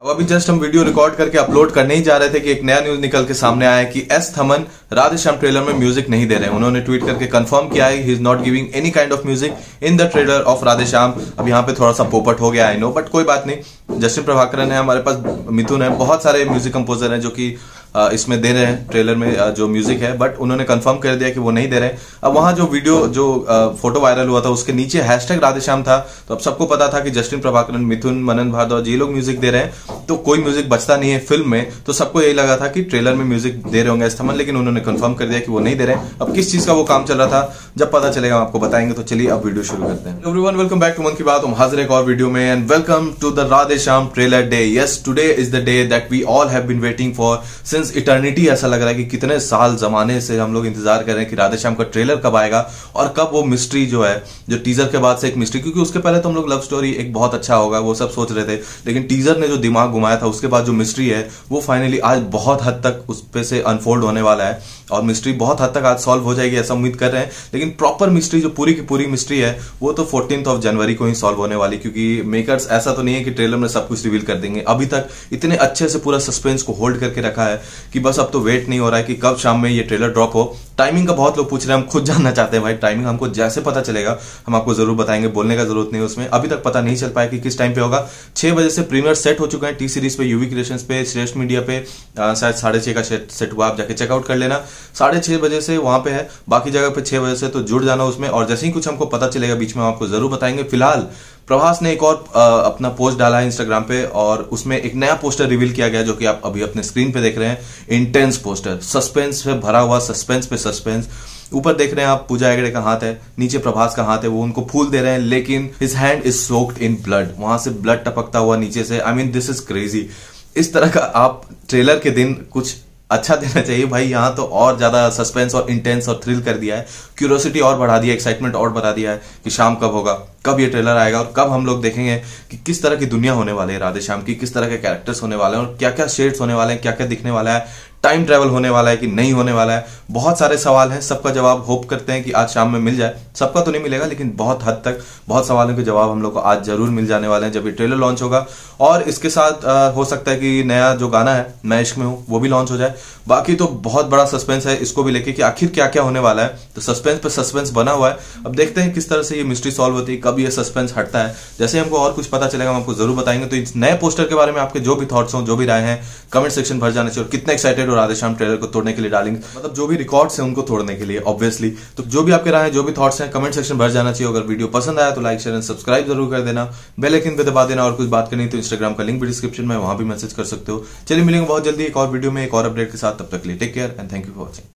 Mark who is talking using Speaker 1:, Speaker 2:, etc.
Speaker 1: अब अभी जस्ट हम वीडियो रिकॉर्ड करके अपलोड करने ही जा रहे थे कि एक नया न्यूज निकल के सामने आया कि एस थमन राधेश्याम ट्रेलर में म्यूजिक नहीं दे रहे हैं। उन्होंने ट्वीट करके कंफर्म किया है he is not giving any kind of music in the trailer of Radhe Shyam. अब यहाँ पे थोड़ा सा पोपट हो गया आई नो, बट कोई बात नहीं। जस्टिन प्रभाकरन है हमारे पास, मिथुन है, बहुत सारे म्यूजिक कंपोजर हैं जो कि इसमें दे रहे हैं ट्रेलर में जो म्यूजिक है, बट उन्होंने कंफर्म कर दिया कि वो नहीं दे रहे हैं। अब वहां जो वीडियो जो फोटो वायरल हुआ था उसके नीचे हैशटैग राधेश्याम था, तो अब सबको पता था कि जस्टिन प्रभाकरन, मिथुन, मनन भारद्वाज ये लोग म्यूजिक दे रहे हैं, तो कोई म्यूजिक बचता नहीं है फिल्म में। तो सबको यही लगा था कि ट्रेलर में म्यूजिक दे रहे होंगे एस थमन, लेकिन उन्होंने कंफर्म कर दिया कि वो नहीं दे रहे हैं। अब किस चीज का वो काम चल रहा था जब पता चलेगा हम आपको बताएंगे। तो चलिए अब वीडियो शुरू करते हैं। एवरीवन, वेलकम बैक टू मन की बात। हम हाजिर एक और वीडियो में and welcome to the Radhe Shyam trailer day. Yes, today is the day that we all have been waiting for since eternity. ऐसा लग रहा है कि कितने साल जमाने से हम लोग इंतजार कर रहे हैं कि राधेश्याम का ट्रेलर कब आएगा और कब वो मिस्ट्री जो है, जो टीजर के बाद से एक मिस्ट्री, क्योंकि उसके पहले तो हम लोग लव स्टोरी एक बहुत अच्छा होगा वो सब सोच रहे थे, लेकिन टीजर ने जो दिमाग घुमाया था उसके बाद जो मिस्ट्री है वो फाइनली आज बहुत हद तक उस पे से अनफोल्ड होने वाला है और मिस्ट्री बहुत हद तक आज सॉल्व हो जाएगी ऐसा उम्मीद कर रहे हैं। लेकिन प्रॉपर मिस्ट्री जो पूरी की पूरी मिस्ट्री है वो तो 14 जनवरी को ही सॉल्व होने वाली, क्योंकि मेकर्स ऐसा तो नहीं है कि ट्रेलर में सब कुछ रिवील कर देंगे। अभी तक इतने अच्छे से पूरा सस्पेंस को होल्ड करके रखा है कि बस अब तो वेट नहीं हो रहा है कि कब शाम में ये ट्रेलर ड्रॉप हो। टाइमिंग का बहुत लोग पूछ रहे हैं, हम खुद जानना चाहते हैं भाई टाइमिंग। हमको जैसे पता चलेगा हम आपको जरूर बताएंगे, बोलने का जरूरत नहीं है उसमें। अभी तक पता नहीं चल पाया कि किस टाइम पे होगा। 6 बजे से प्रीमियर सेट हो चुका है टी सीरीज पे, यूवी क्रिएशंस पे, श्रेष्ठ मीडिया पे शायद 6:30 का सेट हुआ, आप जाके चेकआउट कर लेना। 6:30 बजे से वहां पे है, बाकी जगह पे 6 बजे से, तो जुड़ जाना उसमें। और जैसे ही कुछ हमको पता चलेगा बीच में हम आपको जरूर बताएंगे। फिलहाल प्रभास ने एक और अपना पोस्ट डाला है इंस्टाग्राम पे और उसमें एक नया पोस्टर रिवील किया गया जो कि आप अभी अपने स्क्रीन पे देख रहे हैं। इंटेंस पोस्टर, सस्पेंस से भरा हुआ, सस्पेंस पे सस्पेंस। ऊपर देख रहे हैं आप पूजा हेगड़े का हाथ है, नीचे प्रभास का हाथ है, वो उनको फूल दे रहे हैं, लेकिन his hand is soaked in blood. वहां से ब्लड टपकता हुआ नीचे से। I mean this is crazy. इस तरह का आप ट्रेलर के दिन कुछ अच्छा देना चाहिए भाई। यहां तो और ज्यादा सस्पेंस और इंटेंस और थ्रिल कर दिया है, क्यूरियोसिटी और बढ़ा दिया, एक्साइटमेंट और बढ़ा दिया है कि शाम कब होगा, कब ये ट्रेलर आएगा और कब हम लोग देखेंगे कि किस तरह की दुनिया होने वाली है राधेश्याम की, किस तरह के कैरेक्टर्स होने वाले हैं और क्या क्या शेड्स होने वाले हैं, क्या क्या दिखने वाला है, टाइम ट्रेवल होने वाला है कि नहीं होने वाला है। बहुत सारे सवाल हैं, सबका जवाब होप करते हैं कि आज शाम में मिल जाए। सबका तो नहीं मिलेगा, लेकिन बहुत हद तक बहुत सवालों के जवाब हम लोग को आज जरूर मिल जाने वाले हैं जब ये ट्रेलर लॉन्च होगा। और इसके साथ हो सकता है कि नया जो गाना है मैं इश्क में हूं वो भी लॉन्च हो जाए। बाकी तो बहुत बड़ा सस्पेंस है इसको भी लेके कि आखिर क्या क्या होने वाला है। तो सस्पेंस पे सस्पेंस बना हुआ है। अब देखते हैं किस तरह से ये मिस्ट्री सॉल्व होती है, कब ये सस्पेंस हटता है। जैसे हमको और कुछ पता चलेगा हम आपको जरूर बताएंगे। तो इस नए पोस्टर के बारे में आपके जो भी थॉट्स हो, जो भी राय हैं, कमेंट सेक्शन भर जाने चाहिए। और कितने एक्साइटेड हो राधेश्याम ट्रेलर को तोड़ने के लिए डालेंगे, मतलब जो भी रिकॉर्ड्स हैं उनको तोड़ने के लिए ऑब्वियसली। तो जो भी आपके राय हैं, जो भी थॉट्स हैं, कमेंट सेक्शन भर जाना चाहिए। अगर वीडियो पसंद आया तो लाइक, शेयर एंड सब्सक्राइब जरूर कर देना। बेल आइकन पे दबा देना। और कुछ बात करनी तो इंस्टाग्राम का लिंक भी डिस्क्रिप्शन में, वहां भी मैसेज कर सकते हो। चलिए मिलेंगे बहुत जल्दी एक और वीडियो में एक और अपडेट के साथ। तब तक के लिए take care and thank you for watching.